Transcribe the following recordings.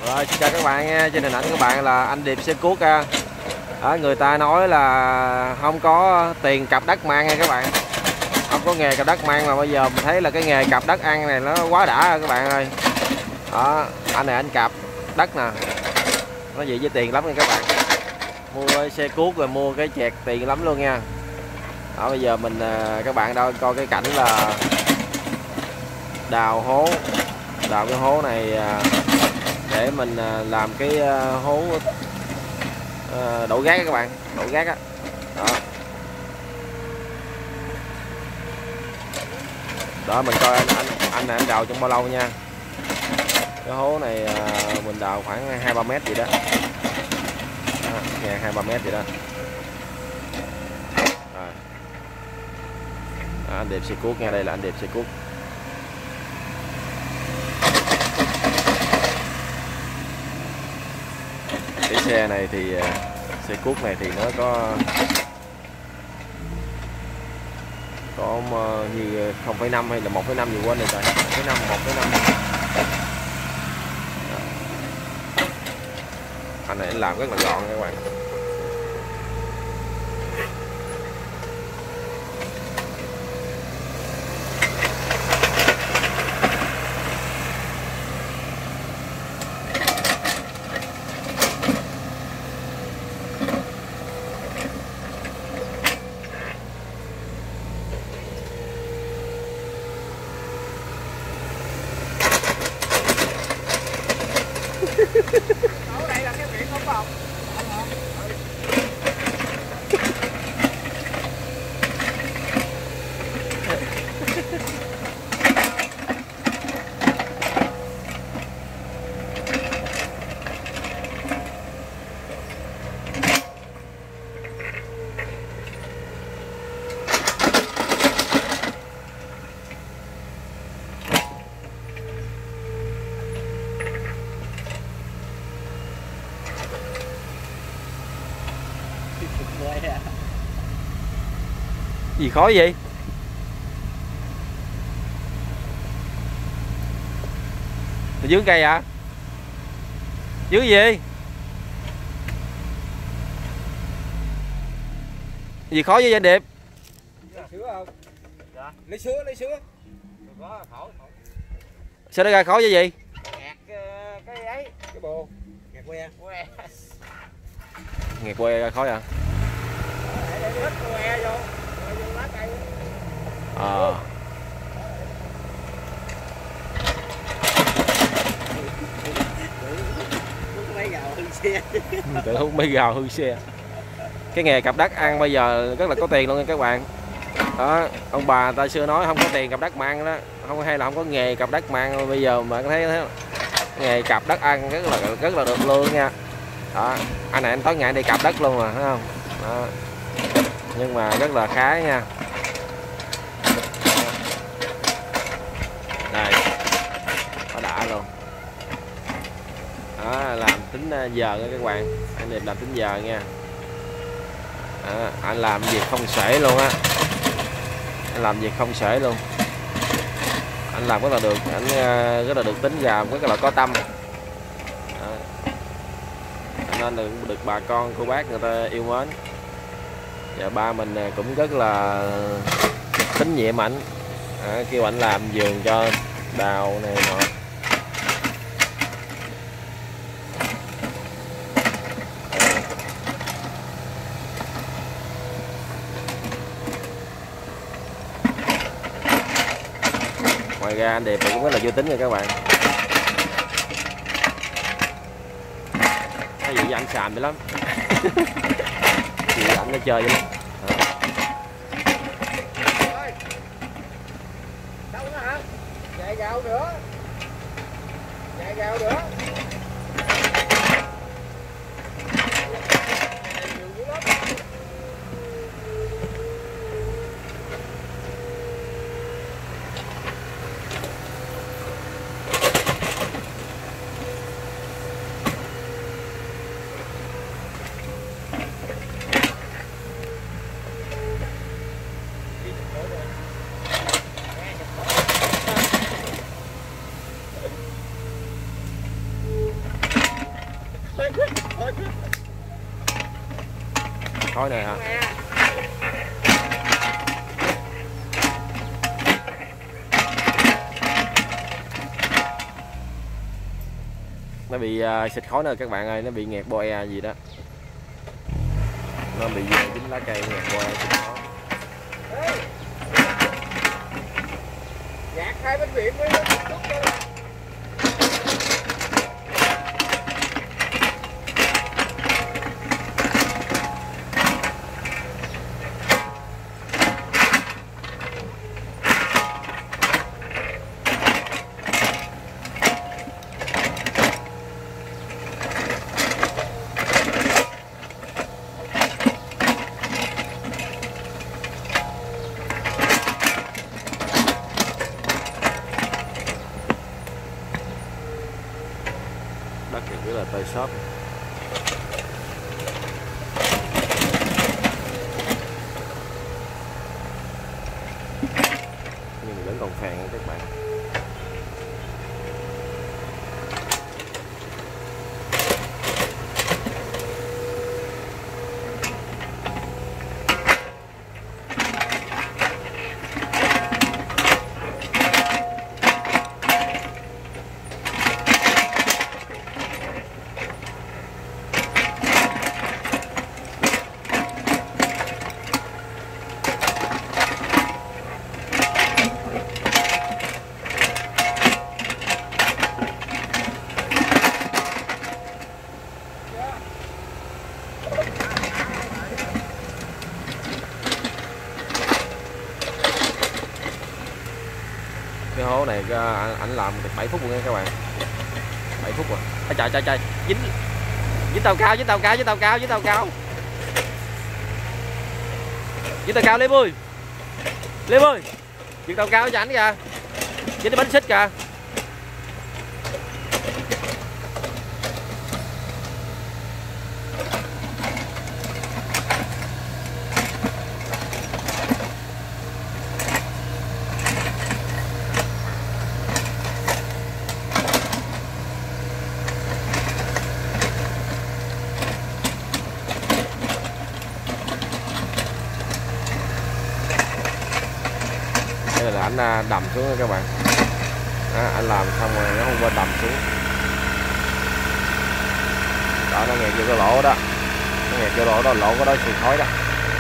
Rồi xin chào các bạn nha, trên hình ảnh các bạn là anh Điệp xe cuốc ha. Người ta nói là không có tiền cặp đất mang nha các bạn, không có nghề cặp đất mang, mà bây giờ mình thấy là cái nghề cặp đất ăn này nó quá đã rồi các bạn ơi. Đó, anh này anh cặp đất nè, nó gì với tiền lắm nha các bạn. Mua xe cuốc rồi mua cái chẹt tiền lắm luôn nha. Đó, bây giờ mình các bạn đâu coi cái cảnh là đào hố, đào cái hố này để mình làm cái hố đổ gác các bạn, đổ gác á. Đó. Đó mình coi anh này anh đào trong bao lâu nha. Cái hố này mình đào khoảng 2-3 mét gì đó. Nghe 2-3 mét gì đó. Rồi. Anh Điệp xe cuốc nha, đây là anh Điệp xe cuốc. Cái xe này thì xe cuốc này thì nó có như 0,5 hay là 1,5 gì quên rồi trời, 1,5 1,5. Anh này anh làm rất là gọn các bạn. Ở đây là cái chuyện không không? Gì khó vậy? Dưới cây à? Dưới gì? Gì khó với anh Điệp? Sữa không? Dạ. Lấy sữa, lấy sữa. Đừng có khổ. Sao nó ra khó với gì? Ngạt cái ấy, cái bồ. Ngạt que. Que. Ngạt que ra khó à? Để hết que vô. Vô lá cây. Mấy gào hư xe. Tự hút mấy gào hư xe. Cái nghề cặp đất ăn bây giờ rất là có tiền luôn nha các bạn. Đó, ông bà ta xưa nói không có tiền cặp đất mang đó, không hay là không có nghề cặp đất mang. Bây giờ mà thấy nghề cặp đất ăn rất là được lương nha. Đó, anh này anh tối ngày đi cặp đất luôn mà, thấy không? Đó. Nhưng mà rất là khá nha. Đây, nó đã luôn. Đó, làm tính giờ nha các bạn, anh Điệp làm tính giờ nha. Đó, anh làm việc không xuể luôn á, anh làm việc không xuể luôn, anh làm rất là được, anh rất là được tính và rất là có tâm. Đó. Nên được bà con cô bác người ta yêu mến, và ba mình cũng rất là tín nhiệm ảnh. Kêu ảnh làm vườn cho đào này nọ. Ngoài ra anh Điệp cũng rất là vui tính nha các bạn. Cái gì với anh xàm vậy lắm. Gì anh nó chơi vậy lắm. Đâu nữa hả? Chạy gạo nữa. Chạy gạo nữa. khói này hả? Nó bị xịt khói nữa các bạn ơi, nó bị nghẹt boe gì đó, nó bị dính lá cây nghẹt boe xịt khói. Gạt hai bên viện mới chút đó. Đất thì rất là tơi xốp. Nhưng vẫn còn phèn các bạn. Cái hố này ảnh làm được 7 phút luôn nha các bạn. 7 phút rồi. À, trời dính tàu cao, dính tàu cao Liêm ơi. Dính tàu cao cho ảnh kìa. Dính cái bánh xích kìa. Đây là anh đầm xuống nha các bạn. Đó, anh làm xong rồi nó không quên đầm xuống. Đó, nó nghẹt vô cái lỗ đó. Nó nghẹt vô lỗ đó, lỗ có đó xì khói đó.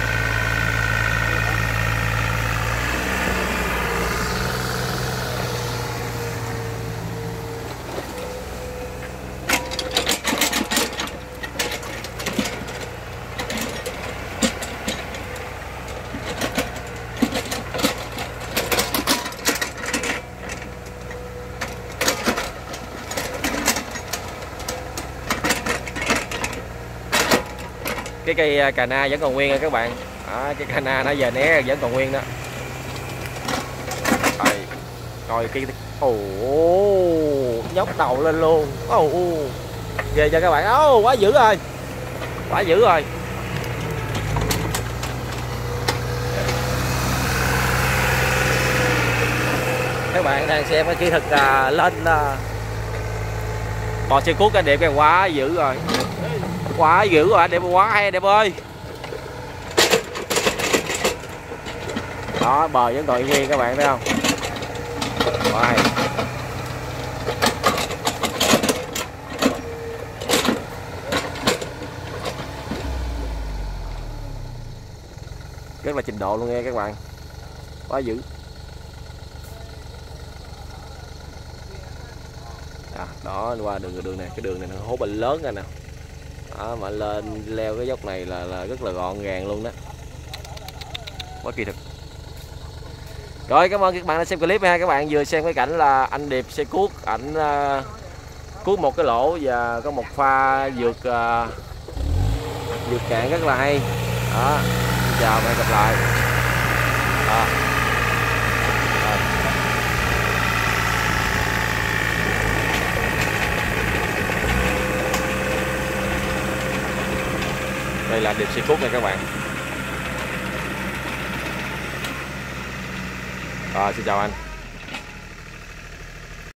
Cái cây cà na vẫn còn nguyên nha các bạn. Đó, cái cà na nó giờ né vẫn còn nguyên đó. Rồi, coi cái nhóc đầu lên luôn. Ghê cho các bạn. Quá dữ rồi. Các bạn đang xem cái kỹ thuật lên bò xe cuốc cái đẹp cái quá dữ rồi. Đẹp quá hay đẹp ơi. Đó, bờ vẫn còn nguyên các bạn thấy không? Quá hay. Rất là trình độ luôn nghe các bạn. Quá dữ. Đó qua đường này, cái đường này nó hố bệnh lớn ra nè. Đó, mà lên leo cái dốc này là rất là gọn gàng luôn đó. Quá kỳ thực. Rồi, cảm ơn các bạn đã xem clip ha. Các bạn vừa xem cái cảnh là anh Điệp xe cuốc ảnh cuốc một cái lỗ và có một pha vượt cạn rất là hay. Đó, chào và hẹn gặp lại. Đây là Điệp xe cuốc nha các bạn. Xin chào anh.